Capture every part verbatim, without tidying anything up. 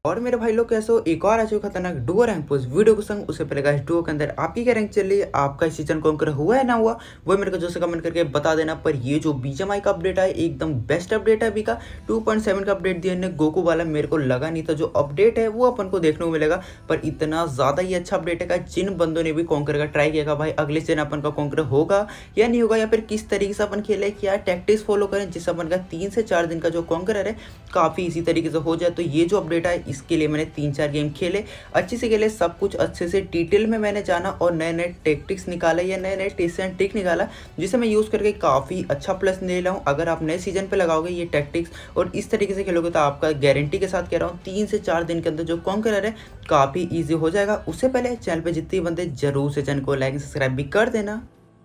और मेरे भाई लोग कैसे हो, एक और आज खतरनाक डुओ रैंक पोस्ट वीडियो के संग। उससे पहले गाइस डुओ के अंदर आपकी क्या रैंक चल रही है, आपका इस सीजन कॉन्कर हुआ है ना हुआ, वो मेरे को जो से कमेंट करके बता देना। पर ये जो बीजीएमआई का अपडेट है एकदम बेस्ट अपडेट है अभी का। टू पॉइंट सेवन का अपडेट दिया इन्हें गोकू वाला, मेरे को लगा नहीं था जो अपडेट है वो अपन को देखने को मिलेगा। पर इतना ज़्यादा ही अच्छा अपडेट है, जिन बंदों ने भी कॉन्कर का ट्राई किया भाई अगले सीजन अपन का कॉन्कर होगा या नहीं होगा, या फिर किस तरीके से अपन खेले, क्या टैक्टिक्स फॉलो करें जिससे अपन का तीन से चार दिन का जो कॉन्कर है काफ़ी इसी तरीके से हो जाए। तो ये जो अपडेट है इसके लिए मैंने तीन चार गेम खेले, अच्छे से खेले, सब कुछ अच्छे से डिटेल में मैंने जाना और नए नए टेक्टिक्स निकाले या नए नए टिप्स एंड ट्रिक निकाला जिसे मैं यूज़ करके काफ़ी अच्छा प्लस ले रहा हूँ। अगर आप नए सीजन पे लगाओगे ये टेक्टिक्स और इस तरीके से खेलोगे तो आपका गारंटी के साथ कह रहा हूँ तीन से चार दिन के अंदर जो कॉन्करर है काफ़ी ईजी हो जाएगा। उससे पहले चैनल पर जितने बंदे जरूर से चैनल को लाइक सब्सक्राइब भी कर देना।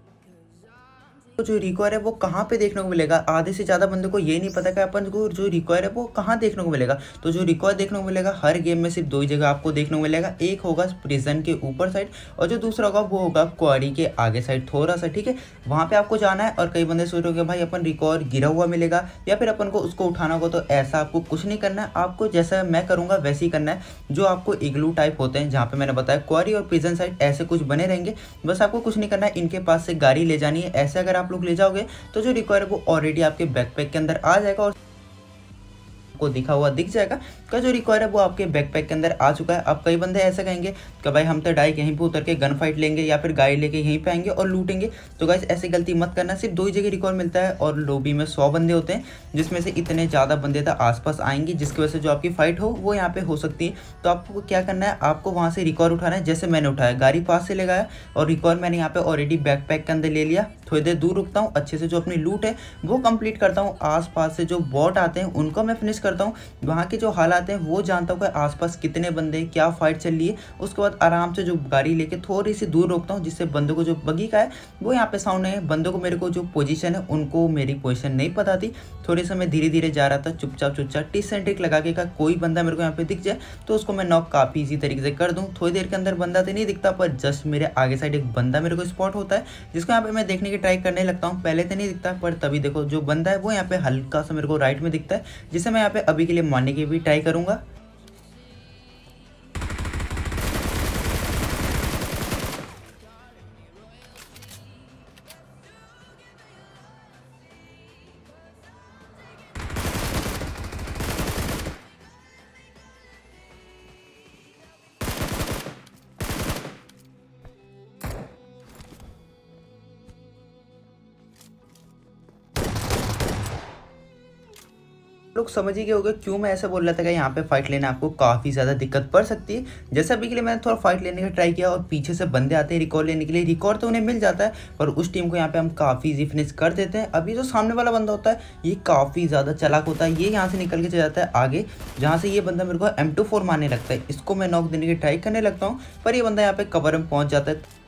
तो जो रिक्वायर है वो कहाँ पे देखने को मिलेगा, आधे से ज़्यादा बंदे को ये नहीं पता कि अपन को जो रिक्वायर है वो कहाँ देखने को मिलेगा। तो जो रिक्वायर देखने को मिलेगा हर गेम में सिर्फ दो ही जगह आपको देखने को मिलेगा, एक होगा प्रिजन के ऊपर साइड और जो दूसरा होगा वो होगा क्वारी के आगे साइड थोड़ा सा, ठीक है। वहाँ पे आपको जाना है और कई बंदे सोच रहे हो कि भाई अपन रिक्वायर गिरा हुआ मिलेगा या फिर अपन को उसको उठाना होगा, तो ऐसा आपको कुछ नहीं करना है। आपको जैसा मैं करूँगा वैसे ही करना है। जो आपको इग्लू टाइप होते हैं जहाँ पे मैंने बताया क्वारी और प्रिजन साइड ऐसे कुछ बने रहेंगे, बस आपको कुछ नहीं करना है, इनके पास से गाड़ी ले जानी है। ऐसे अगर आप लोग ले जाओगे तो जो रिक्वायर है वो ऑलरेडी आपके बैकपैक के अंदर आ जाएगा और को दिखा हुआ दिख जाएगा का जो रिक्वायर है वो आपके बैकपैक के अंदर आ चुका है। अब कई बंदे ऐसा कहेंगे कि भाई हम तो डायरेक्ट यहीं पे उतर के गन फाइट लेंगे या फिर गाड़ी लेके यहीं पे आएंगे और लूटेंगे। तो गाइस ऐसी गलती मत करना, सिर्फ दो ही जगह रिक्वायर मिलता है और लॉबी में सौ बंदे होते हैं जिसमें से इतने ज़्यादा बंदे तो आसपास आएंगे जिसकी वजह से जो आपकी फाइट हो वो यहाँ पे हो सकती है। तो आपको क्या करना है, आपको वहाँ से रिक्वायर उठाना है। जैसे मैंने उठाया, गाड़ी पास से लगाया और रिक्वायर मैंने यहाँ पे ऑलरेडी बैकपैक के अंदर ले लिया। थोड़ी देर दूर रुकता हूँ, अच्छे से जो अपनी लूट है वो कंप्लीट करता हूँ। आसपास से जो बॉट आते हैं उनको मैं फिनिश करता हूँ, वहाँ के जो हालात हैं वो जानता हूँ कि आसपास कितने बंदे क्या फाइट चल रही है। उसके बाद आराम से जो गाड़ी लेके थोड़ी सी दूर रोकता हूँ जिससे बंदों को जो बगी का है वो यहाँ पे साउंड है। बंदों को मेरे को जो पोजीशन है उनको मेरी पोजीशन नहीं पता थी, थोड़ी सा मैं धीरे धीरे जा रहा था चुपचाप चुपचाप टिप्स एंड ट्रिक लगा के का कोई बंदा मेरे को यहाँ पे दिख जाए तो उसको मैं नॉक काफ़ी इसी तरीके से कर दूँ। थोड़ी देर के अंदर बंदा तो नहीं दिखता पर जस्ट मेरे आगे साइड एक बंदा मेरे को स्पॉट होता है जिसको यहाँ पे मैं देखने की ट्राई करने लगता हूँ। पहले तो नहीं दिखता पर तभी देखो जो बंदा है वो यहाँ पे हल्का सा मेरे को राइट में दिखता है जिसे मैं यहाँ पे अभी के लिए मारने की भी ट्राई करूँगा। लोग समझ ही गए होंगे क्यों मैं ऐसा बोल रहा था कि यहाँ पे फाइट लेने आपको काफ़ी ज़्यादा दिक्कत पड़ सकती है। जैसे अभी के लिए मैंने थोड़ा फाइट लेने का ट्राई किया और पीछे से बंदे आते हैं रिकॉर्ड लेने के लिए, रिकॉर्ड तो उन्हें मिल जाता है पर उस टीम को यहाँ पे हम काफ़ी इजी फिनिश कर देते हैं। अभी जो सामने वाला बंदा होता है ये काफ़ी ज़्यादा चालाक होता है, ये यहाँ से निकल के चला जाता है आगे जहाँ से ये बंदा मेरे को एम टू फोर मारने लगता है। इसको मैं नॉक देने की ट्राई करने लगता हूँ पर ये बंदा यहाँ पे कवर में पहुँच जाता है,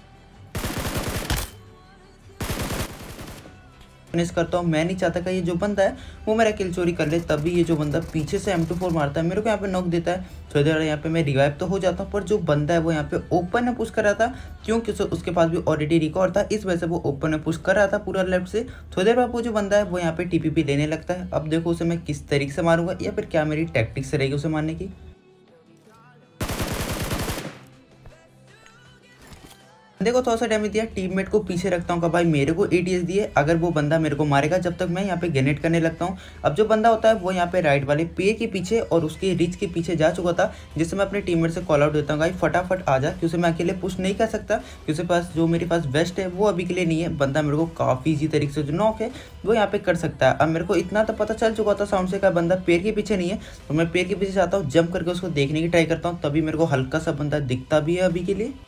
फिनिश करता हूँ। मैं नहीं चाहता कि ये जो बंदा है वो मेरा किल चोरी कर ले, तभी ये जो बंदा पीछे से एम टू फोर मारता है मेरे को यहाँ पे नॉक देता है। थोड़ी देर यहाँ पे मैं रिवाइव तो हो जाता हूँ पर जो बंदा है वो यहाँ पे ओपन में पुश कर रहा था क्योंकि उसके पास भी ऑलरेडी रिकॉर्ड था, इस वजह से वो ओपन में पुश कर रहा था पूरा लेफ्ट से। थोड़ी देर बाद वो जो बंदा है वो यहाँ पे टीपीपी लेने लगता है। अब देखो उसे मैं किस तरीके से मारूंगा या फिर क्या मेरी टैक्टिक्स रहेगी उसे मारने की। देखो थोड़ा सा डैमेज दिया, टीममेट को पीछे रखता हूँ कि भाई मेरे को एटीएस दिए, अगर वो बंदा मेरे को मारेगा जब तक मैं यहाँ पे ग्रेनेड करने लगता हूँ। अब जो बंदा होता है वो यहाँ पे राइट वाले पे के पीछे और उसके रिच के पीछे जा चुका था जिससे मैं अपने टीममेट से कॉल आउट देता हूँ भाई फटाफट आ जा, क्योंकि मैं अकेले पुश नहीं कर सकता क्योंकि पास जो मेरे पास वेस्ट है वो अभी के लिए नहीं है। बंदा मेरे को काफ़ी इसी तरीके से जो नॉक है वो यहाँ पे कर सकता है। अब मेरे को इतना तो पता चल चुका था साउंड से का बंदा पेड़ के पीछे नहीं है, तो मैं पेड़ के पीछे जाता हूँ, जंप करके उसको देखने की ट्राई करता हूँ, तभी मेरे को हल्का सा बंदा दिखता भी है अभी के लिए।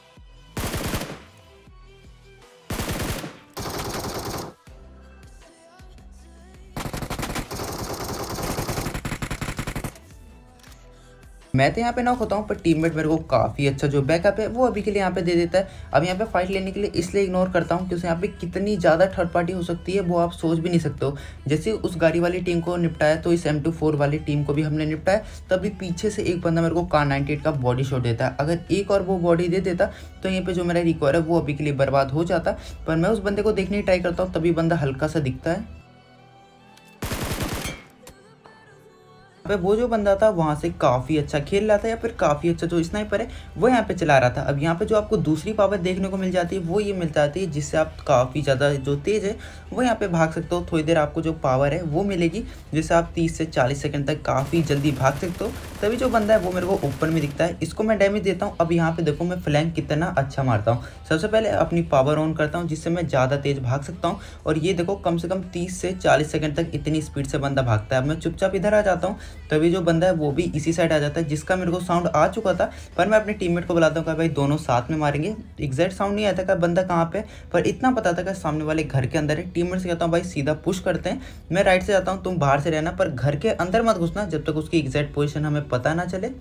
मैं तो यहाँ पे नॉक होता हूँ पर टीममेट मेरे को काफ़ी अच्छा जो बैकअप है वो अभी के लिए यहाँ पे दे देता है। अब यहाँ पे फाइट लेने के लिए इसलिए इग्नोर करता हूँ क्योंकि यहाँ पे कितनी ज़्यादा थर्ड पार्टी हो सकती है वो आप सोच भी नहीं सकते हो। जैसे उस गाड़ी वाली टीम को निपटाया तो इस एम टू फोर वाली टीम को भी हमने निपटाया, तभी पीछे से एक बंदा मेरे को कार नाइन्टी एट का बॉडी शॉट देता है। अगर एक और वो बॉडी दे देता तो यहाँ पे जो मेरा रिकॉर्ड है वो अभी के लिए बर्बाद हो जाता, पर मैं उस बंदे को देखने की ट्राई करता हूँ तभी बंदा हल्का सा दिखता है। पे वो जो बंदा था वहाँ से काफ़ी अच्छा खेल रहा था या फिर काफ़ी अच्छा जो स्नाइपर है वो यहाँ पे चला रहा था। अब यहाँ पे जो आपको दूसरी पावर देखने को मिल जाती है वो ये मिल जाती है जिससे आप काफ़ी ज़्यादा जो तेज़ है वो यहाँ पे भाग सकते हो। थोड़ी देर आपको जो पावर है वो मिलेगी जिससे आप तीस से चालीस सेकंड तक काफ़ी जल्दी भाग सकते हो। तभी जो बंदा है वो मेरे को ऊपर में दिखता है, इसको मैं डैमेज देता हूँ। अब यहाँ पे देखो मैं फ्लैंक कितना अच्छा मारता हूँ। सबसे पहले अपनी पावर ऑन करता हूँ जिससे मैं ज़्यादा तेज़ भाग सकता हूँ और ये देखो कम से कम तीस से चालीस सेकंड तक इतनी स्पीड से बंदा भागता है। अब मैं चुपचाप इधर आ जाता हूँ, तभी जो बंदा है वो भी इसी साइड आ जाता है जिसका मेरे को साउंड आ चुका था। पर मैं अपने टीममेट को बुलाता हूँ कि भाई दोनों साथ में मारेंगे। एग्जैक्ट साउंड नहीं आता कि बंदा कहाँ पे, पर इतना पता था कि सामने वाले घर के अंदर है। टीममेट से कहता हूँ भाई सीधा पुश करते हैं, मैं राइट से जाता हूँ, तुम बाहर से रहना, पर घर के अंदर मत घुसना जब तक उसकी एग्जैक्ट पोजीशन हमें पता ना चले।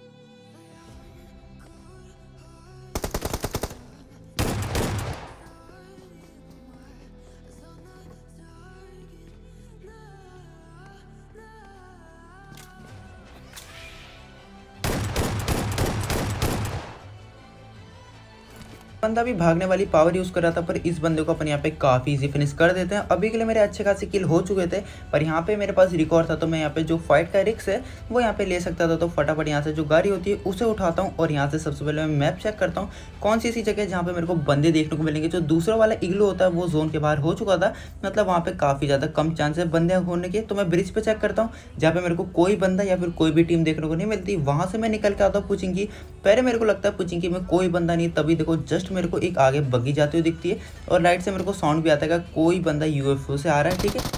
बंदा भी भागने वाली पावर यूज़ कर रहा था, पर इस बंदे को अपन यहाँ पे काफ़ी इजी फिनिश कर देते हैं। अभी के लिए मेरे अच्छे खासे किल हो चुके थे, पर यहाँ पे मेरे पास रिकॉर्ड था तो मैं यहाँ पे जो फाइट का रिक्स है वो यहाँ पे ले सकता था। तो फटाफट यहाँ से जो गाड़ी होती है उसे उठाता हूँ और यहाँ से सबसे पहले मैं मैप चेक करता हूँ कौन सी ऐसी जगह है जहाँ पे मेरे को बंदे देखने को मिलेंगे। जो दूसरा वाला इग्लू होता है वो जोन के बाहर हो चुका था, मतलब वहाँ पे काफ़ी ज़्यादा कम चांस है बंदे होने के। तो मैं ब्रिज पे चेक करता हूँ जहाँ पे मेरे को कोई बंदा या फिर कोई भी टीम देखने को नहीं मिलती। वहाँ से मैं निकल के आता हूँ पुचिंकी। पहले मेरे को लगता है पुचिंकी में कोई बंदा नहीं, तभी देखो जस्ट मेरे को एक आगे बग्गी जाती हुई दिखती है और राइट से मेरे को साउंड भी आता है कि कोई बंदा यूएफओ से आ रहा है। ठीक है,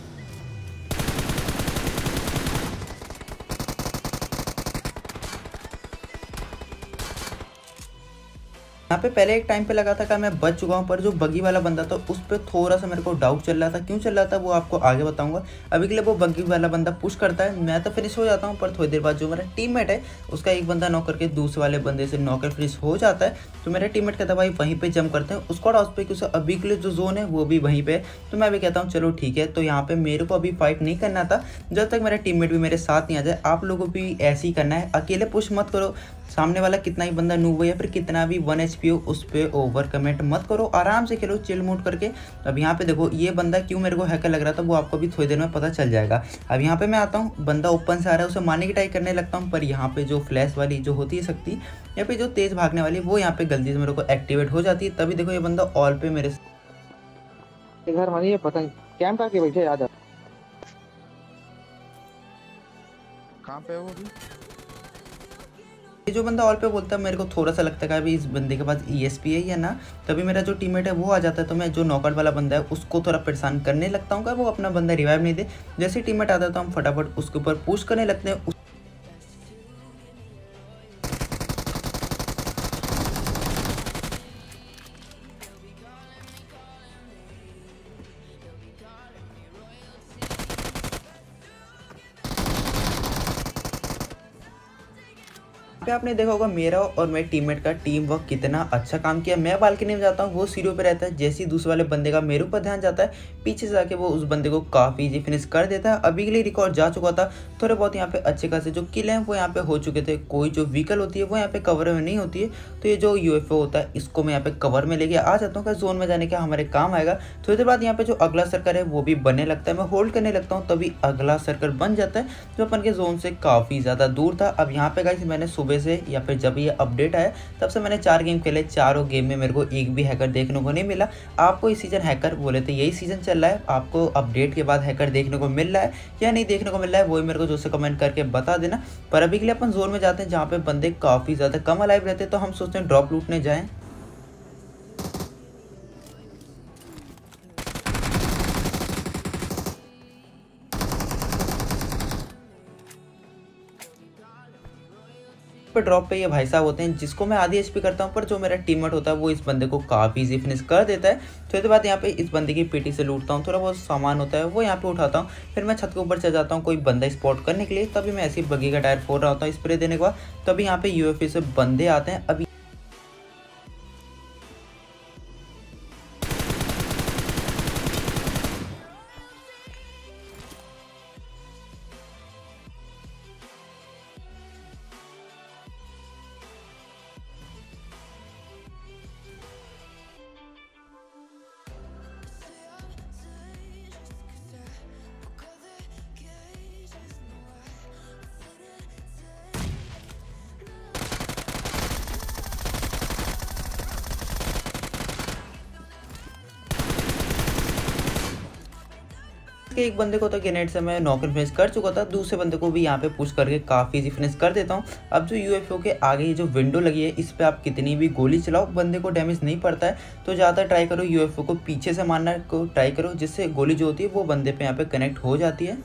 यहाँ पे पहले एक टाइम पे लगा था कि मैं बच चुका हूँ, पर जो बग्गी वाला बंदा था उस पर थोड़ा सा मेरे को डाउट चल रहा था। क्यों चल रहा था वो आपको आगे बताऊंगा। अभी के लिए वो बग्गी वाला बंदा पुश करता है, मैं तो फिनिश हो जाता हूँ, पर थोड़ी देर बाद जो मेरा टीममेट है उसका एक बंदा नॉक करके दूसरे वाले बंदे से नॉकर फिनिश हो जाता है। तो मेरा टीममेट कहता है भाई वहीं पर जंप करते हैं उसको हाउस पे, क्योंकि अभी के लिए जो जोन है वो भी वहीं पर। तो मैं अभी कहता हूँ चलो ठीक है। तो यहाँ पर मेरे को अभी फाइट नहीं करना था जब तक मेरा टीममेट भी मेरे साथ नहीं आ जाए। आप लोगों को भी ऐसे ही करना है, अकेले पुश मत करो। सामने वाला कितना ही बंदा नूब हो या फिर कितना भी वन एच पी हो उस पर ओवर कमेंट मत करो, आराम से खेलो चिल मोड करके। अब यहाँ पे देखो ये बंदा क्यों मेरे को हैकर लग रहा था वो आपको भी थोड़ी देर में पता चल जाएगा। अब यहाँ पे मैं आता हूँ, बंदा ओपन से आ रहा है, उसे मारने की ट्राई करने लगता हूँ, पर यहाँ पे जो फ्लैश वाली जो होती है शक्ति या फिर जो तेज़ भागने वाली वो यहाँ पे गलती से मेरे को एक्टिवेट हो जाती है। तभी देखो ये बंदा ऑल पे मेरे घर में ये पता नहीं कैंप करके बैठे याद कहाँ पे है वो भी। ये जो बंदा ऑल पे बोलता है मेरे को थोड़ा सा लगता है कि अभी इस बंदे के पास ई एस पी है या ना। तभी मेरा जो टीममेट है वो आ जाता है, तो मैं जो नॉकआउट वाला बंदा है उसको थोड़ा परेशान करने लगता हूँ कि वो अपना बंदा रिवाइव नहीं दे। जैसे टीममेट आता है तो हम फटाफट उसके ऊपर पुश करने लगते हैं। पे आपने देखा होगा मेरा और मेरे टीममेट का टीम वर्क कितना अच्छा काम किया। मैं बालकनी में जाता हूँ, वो सीढ़ियों पे रहता है। जैसे ही दूसरे वाले बंदे का मेरे ऊपर ध्यान जाता है, पीछे से जाके वो उस बंदे को काफ़ी इजी फिनिश कर देता है। अभी के लिए रिकॉर्ड जा चुका था। थोड़े बहुत यहाँ पे अच्छे खासे जो किल हैं वो यहाँ पे हो चुके थे। कोई जो व्हीकल होती है वो यहाँ पे कवर में नहीं होती है, तो ये जो यूएफओ होता है इसको मैं यहाँ पे कवर में लेके आ जाता हूँ कि जोन में जाने का हमारे काम आएगा। थोड़ी देर बाद यहाँ पे जो अगला सर्कल है वो भी बनने लगता है। मैं होल्ड करने लगता हूँ, तभी अगला सर्कल बन जाता है जो अपन के जोन से काफ़ी ज़्यादा दूर था। अब यहाँ पे गाइस मैंने सुबह से या फिर जब ये अपडेट आया तब से मैंने चार गेम खेले, चारों गेम में मेरे को एक भी हैकर देखने को नहीं मिला। आपको इस सीजन हैकर बोले थे, यही सीजन चल रहा है, आपको अपडेट के बाद हैकर देखने को मिल रहा है या नहीं देखने को मिल रहा है वही मेरे को जो से कमेंट करके बता देना। पर अभी के लिए अपन जोन में जाते हैं जहाँ पे बंदे काफ़ी ज़्यादा कम अलाइव रहते हैं, तो हम सोचते हैं ड्रॉप लूटने जाएँ। पे ड्रॉप पे ये भाई साहब होते हैं जिसको मैं आधी एचपी करता हूँ, पर जो मेरा टीममेट होता है वो इस बंदे को काफ़ी इजी फिनिश कर देता है। तो इसके बाद यहाँ पे इस बंदे की पीटी से लूटता हूँ, थोड़ा बहुत सामान होता है वो यहाँ पे उठाता हूँ, फिर मैं छत के ऊपर चल जाता हूँ कोई बंदा स्पॉट करने के लिए। तभी मैं ऐसी बग्गी का टायर फोड़ रहा होता हूँ स्प्रे देने के बाद, तभी यहाँ पे यूएफए से बंदे आते हैं। अभी इसके एक बंदे को तो ग्रेनेड से मैं नॉक एंड फिनिश कर चुका था, दूसरे बंदे को भी यहाँ पे पुश करके काफ़ी इजी फिनिश कर देता हूँ। अब जो यूएफओ के आगे ये जो विंडो लगी है इस पर आप कितनी भी गोली चलाओ बंदे को डैमेज नहीं पड़ता है, तो ज़्यादा ट्राई करो यूएफओ को पीछे से मारना को ट्राई करो, जिससे गोली जो होती है वो बंदे पे यहाँ पे कनेक्ट हो जाती है।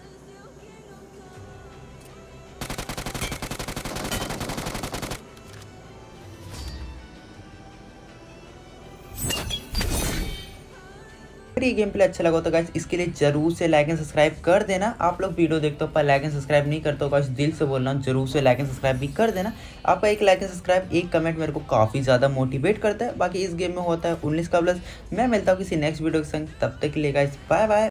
अगर ये गेम प्ले अच्छा लगा तो गाइस इसके लिए जरूर से लाइक एंड सब्सक्राइब कर देना। आप लोग वीडियो देखते हो पर लाइक एंड सब्सक्राइब नहीं करते हो गाइस, दिल से बोल रहा हूँ जरूर से लाइक एंड सब्सक्राइब भी कर देना। आपका एक लाइक एंड सब्सक्राइब एक कमेंट मेरे को काफ़ी ज़्यादा मोटिवेट करता है। बाकी इस गेम में होता है उन्नीस का प्लस। मैं मिलता हूँ किसी नेक्स्ट वीडियो के संग, तब तक के लिए गाइस बाय बाय।